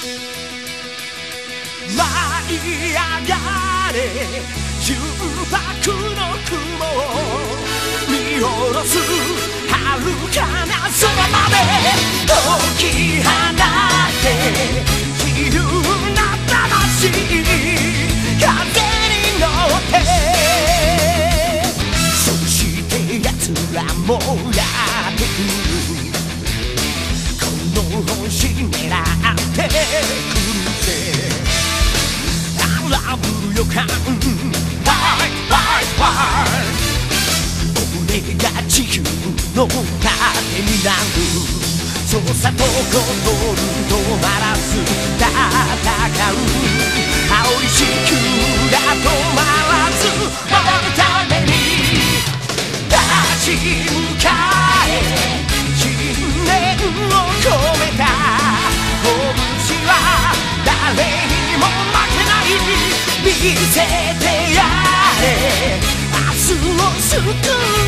舞い上がれ重箱の雲を見下ろす遥かな空まで解き放って自由な魂風に乗ってそして奴らもやってくるこの星狙ってくるぜラブ予感ワイワイワイ俺が地球の盾になるそうさとことん止まらず戦う青い地球が止まらず守るために立ち向かえ信念を込めた拳は誰にも負けない見せてやれ明日を救う